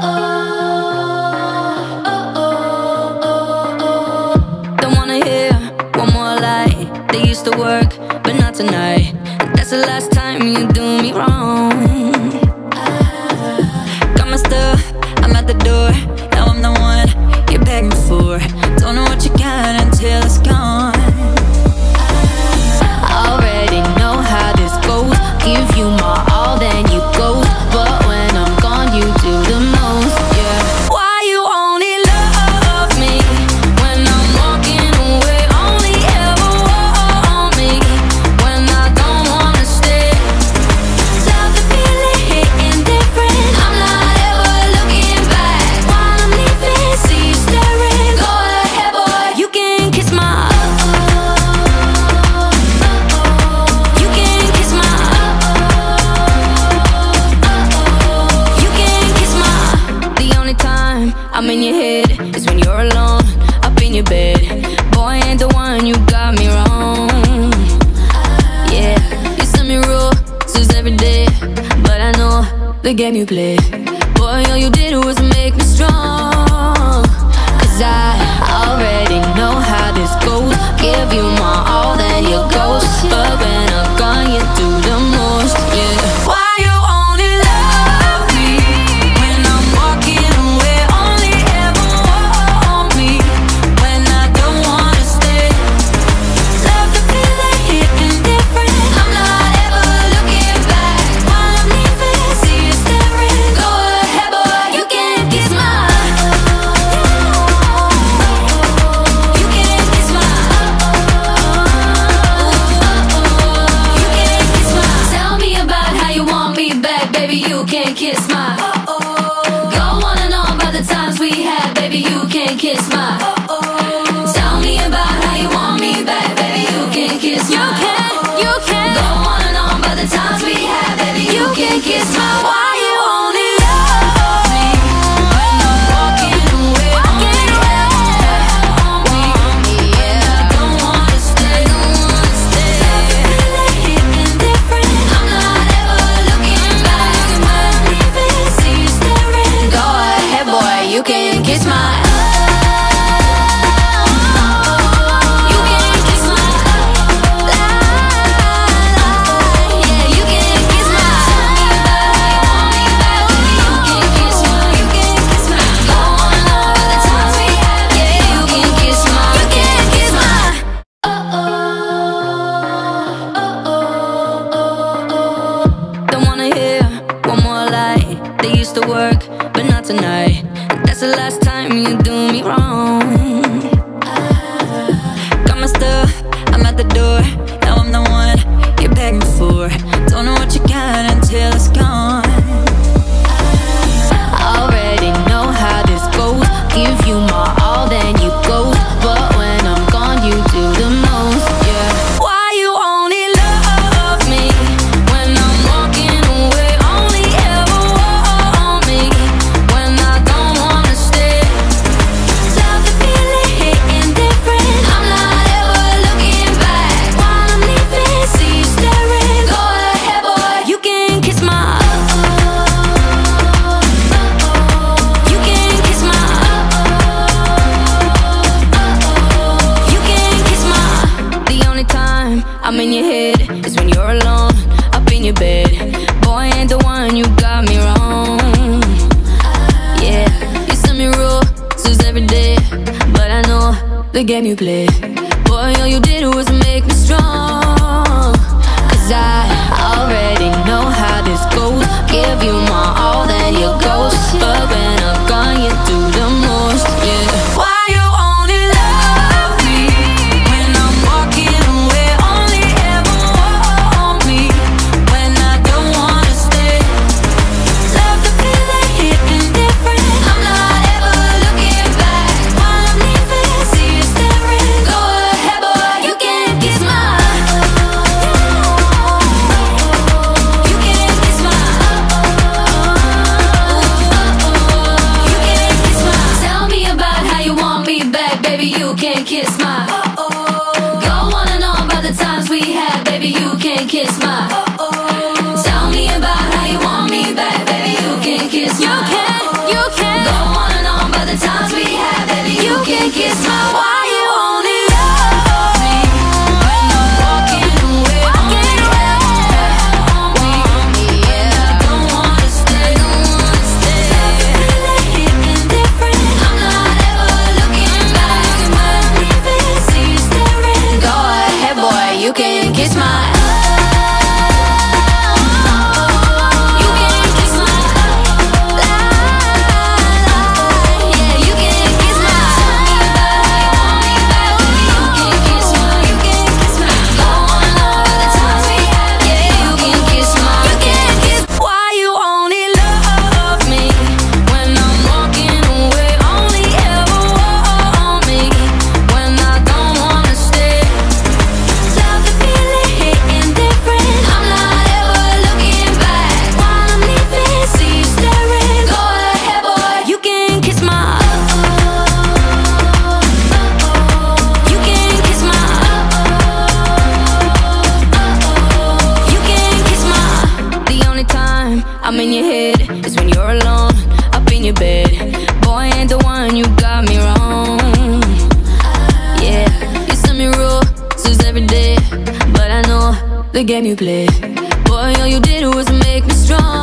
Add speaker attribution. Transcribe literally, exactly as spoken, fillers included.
Speaker 1: Don't wanna hear one more lie. They used to work, but not tonight. That's the last time you do me wrong. Got my stuff, I'm at the door. Now I'm the one you're begging for. Don't know what you got until it's gone. I already know how this goes. Give you my all, then you go. But when I'm gone, you do the most, yeah. Why you only love me when I'm walking away? Only ever want me when I don't wanna stay. Love the feeling hitting different. I'm not ever looking back. While I'm leaving, see you staring. Go ahead, boy, you can kiss my uh-oh. You can kiss my uh-oh. You can kiss my. The only time I'm in your head is when you're alone, up in your bed. Boy, ain't the one, you got me wrong. Yeah, you send me roses every day, but I know the game you play. Boy, all you did was make me strong. Cause I already know how this goes. Give you my all, then you go. But when I'm gone, you do the most, yeah. Why you only love me when I'm walking away? Only ever want me when I don't wanna stay. Love the feeling hitting different. I'm not ever looking back. While I'm leaving, see you staring. Go ahead, boy, you can kiss my you can kiss my you can kiss my. Tell me about how you want me back, baby, you can kiss my go on and on about the times we had, baby, you can kiss my tell me about how you want me back, baby, you can kiss my you can, you can go on and on about the times we had, baby, you can kiss my. Why you only love me when I'm walking away? Only ever want me, yeah. I don't wanna stay, don't wanna stay. Love the feeling hitting different. I'm not ever looking back. When I'm leaving, see you staring. Go ahead, boy, you can kiss my. You can kiss my. Yeah, you can kiss my. Tell me about how you want me back, baby, you can kiss my. You can kiss my. Go on and on about the times we had, yeah, you can kiss my. You can kiss my. Don't wanna hear one more lie. They used to work, but not tonight. That's the last time you do me wrong. Got my stuff, I'm at the door. Now I'm the one you're begging for. Don't know what you got until it's gone. I already know how this goes. Give you my all, then you go. But when I'm gone, you do the most, yeah. Why you only love me when I'm walking away? Only ever want me when I don't wanna stay. Love the feeling hitting different. I'm not ever looking back. While I'm leaving, see you staring. Go ahead, boy, you can kiss my you can kiss my you can kiss my. The only time I'm in your head is when you're alone, up in your bed. Boy, ain't the one, you got me wrong. Yeah, you send me roses every day, but I know the game you play. Boy, all you did was make me strong. Cause I already know how this goes. Give you my all, then you go. But when I'm gone, you do the most, yeah. Why you only love me when I'm walking away? Only ever want me when I don't wanna stay. Love the feeling hitting different. I'm not ever looking back. While I'm leaving, see you staring. Go ahead, boy, you can kiss my You can go on and on about the times we had, baby. You can kiss my. Why you only love me when I'm walking away? Walking away on me, yeah. I don't wanna stay, don't wanna stay. Feeling different. I'm not ever looking back. When I'm leaving, see you staring. Go ahead, boy, you can kiss my. I'm in your head, it's when you're alone, up in your bed. Boy, ain't the one, you got me wrong. Yeah, you send me rules every day, but I know the game you play. Boy, all you did was make me strong.